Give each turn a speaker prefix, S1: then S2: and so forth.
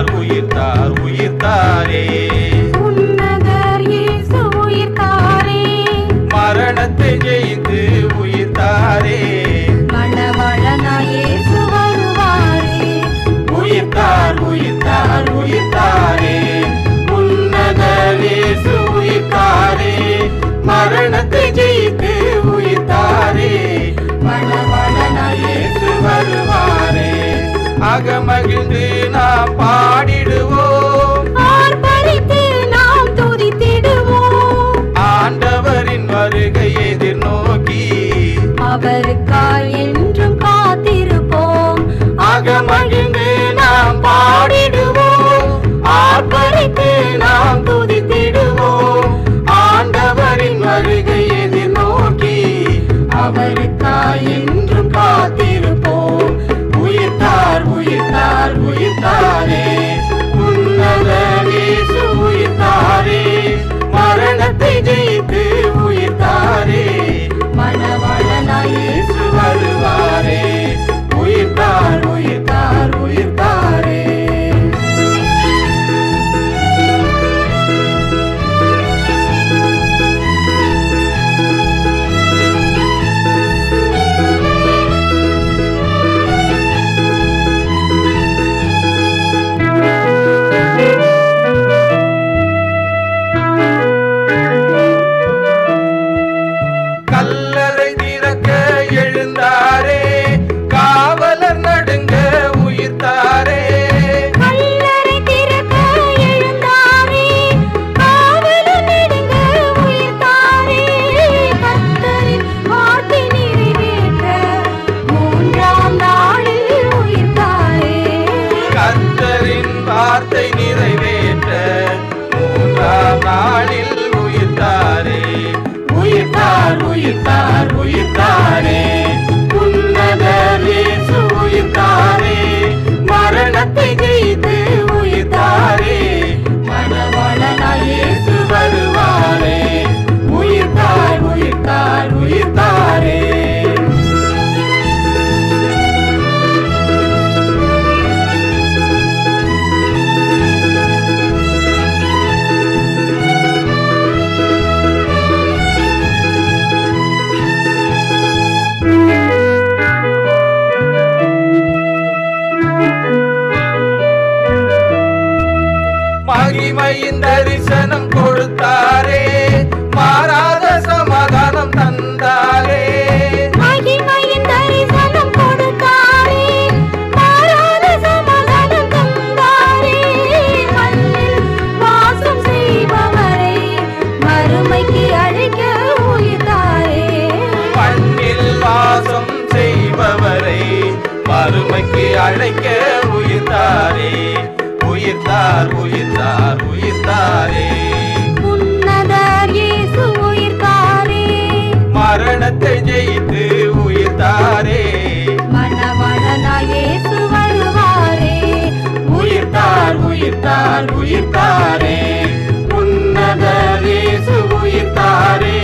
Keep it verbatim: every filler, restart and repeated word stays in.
S1: உயிர்த்தார் உயிர்த்தார் உயிர்த்தாரே
S2: உன்னதர் இயேசு உயிர்த்தாரே
S1: மரணத்தை ஜெயித்து உயிர்த்தாரே
S2: மணவாளனாய் இயேசு வருவாரே
S1: உயிர்த்தார் உயிர்த்தார் உயிர்த்தாரே உன்னதர் இயேசு உயிர்த்தாரே மரணத்தை ஜெயித்து உயிர்த்தாரே மணவாளனாய் இயேசு வருவாரே அகமகிழ்ந்து நாம் பாடிடுவோம்
S2: ஆர்ப்பரித்து நாம் துதித்திடுவோம்
S1: ஆண்டவரின் வருகை எதிர்நோக்கி
S2: அவருக்காய் என்றும் காத்திருப்போம்
S1: அகமகிழ்ந்து நாம் பாடிடுவோம் ஆர்ப்பரித்து நாம் துதித்திடுவோம் ஆண்டவரின் வருகை எதிர்நோக்கி அவருக்காய் என்றும் காத்திருப்போம் உயிர்த்தார் உயிர்த்தார் உயிர்த்தாரே உன்னதர் இயேசு உயிர்த்தாரே மரணத்தை ஜெயித்து உயிர்த்தாரே
S2: மணவாளனாய் இயேசு
S1: வருவாரே உயிர்த்தார் உயிர்த்தார் உயிர்த்தாரே கல்லறை திறக்க எழுந்தாரே காவலர் நடுங்க உயிர்த்தாரே
S2: கல்லறை திறக்க எழுந்தாரே காவலர் நடுங்க உயிர்த்தாரே கர்த்தரின் வார்த்தை நிறைவேற்ற மூன்றாம் நாளில் உயிர்த்தாரே
S1: கர்த்தரின் வார்த்தை நிறைவேற்ற மூன்றாம் நாளில் உயிர்த்தாரே உயிர்த்தார் உயிர்த்தார் உயிர்த்தாரே உன்னதர் இயேசு உயிர்த்தாரே மரணத்தை ஜெயித்து உயிர்த்தாரே மணவாளனாய் இயேசு வருவாரே உயிர்த்தார் உயிர்த்தார் உயிர்த்தாரே மகிமையின் தரிசனம் கொடுத்தாரே மாறாத சமாதானம் தந்தாரே
S2: மகிமையின் தரிசனம் கொடுத்தாரே மாறாத சமாதானம் தந்தாரே மண்ணில் வாசம் செய்பவரை மறுமைக்கு அழைக்க உயிர்த்தாரே
S1: மண்ணில் வாசம் செய்பவரை மறுமைக்கு அழைக்க உயிர்த்தாரே உயிர்த்தார் உயிர்த்தார் உயிர்த்தாரே
S2: உன்னதர் இயேசு உயிர்த்தாரே
S1: மரணத்தை ஜெயித்து உயிர்த்தாரே
S2: மணவாளனாய் இயேசு வருவாரே
S1: உயிர்த்தார் உயிர்த்தார் உயிர்த்தாரே உன்னதர் இயேசு உயிர்த்தாரே